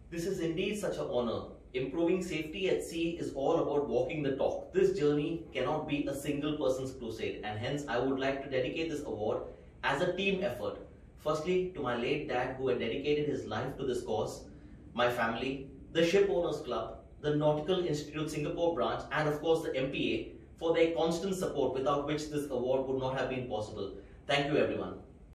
This is indeed such an honor. Improving safety at sea is all about walking the talk. This journey cannot be a single person's crusade, and hence I would like to dedicate this award as a team effort. Firstly, to my late dad who had dedicated his life to this cause, my family, the Ship Owners Club, the Nautical Institute Singapore branch, and of course the MPA for their constant support, without which this award would not have been possible. Thank you everyone.